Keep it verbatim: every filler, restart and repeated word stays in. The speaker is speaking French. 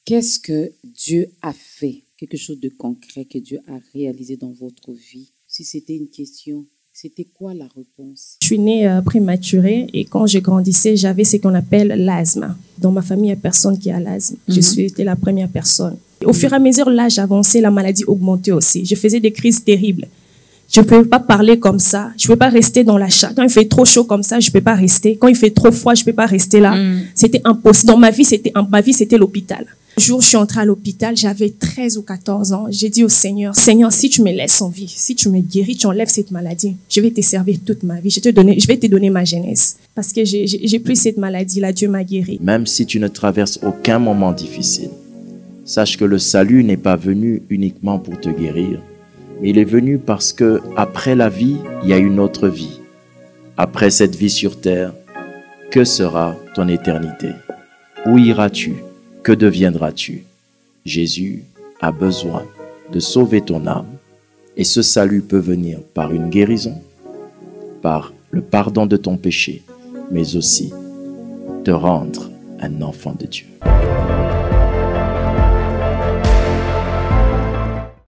Qu'est-ce que Dieu a fait? Quelque chose de concret que Dieu a réalisé dans votre vie? Si c'était une question, c'était quoi la réponse? Je suis née euh, prématurée et quand je grandissais, j'avais ce qu'on appelle l'asthme. Dans ma famille, il n'y a personne qui a l'asthme. Mm-hmm. Je suis été la première personne. Et au mm-hmm. fur et à mesure, l'âge avançait, la maladie augmentait aussi. Je faisais des crises terribles. Je ne peux pas parler comme ça. Je ne peux pas rester dans la chambre. Quand il fait trop chaud comme ça, je ne peux pas rester. Quand il fait trop froid, je ne peux pas rester là. Mm. C'était impossible. Dans ma vie, c'était, ma vie, c'était l'hôpital. Un jour, je suis entrée à l'hôpital, j'avais treize ou quatorze ans. J'ai dit au Seigneur, Seigneur, si tu me laisses en vie, si tu me guéris, tu enlèves cette maladie, je vais te servir toute ma vie. Je, te donner, je vais te donner ma jeunesse. Parce que j'ai, j'ai, j'ai plus cette maladie-là, Dieu m'a guéri. Même si tu ne traverses aucun moment difficile, sache que le salut n'est pas venu uniquement pour te guérir, mais il est venu parce que après la vie, il y a une autre vie. Après cette vie sur terre, que sera ton éternité? Où iras-tu? Que deviendras-tu? Jésus a besoin de sauver ton âme et ce salut peut venir par une guérison, par le pardon de ton péché, mais aussi te rendre un enfant de Dieu.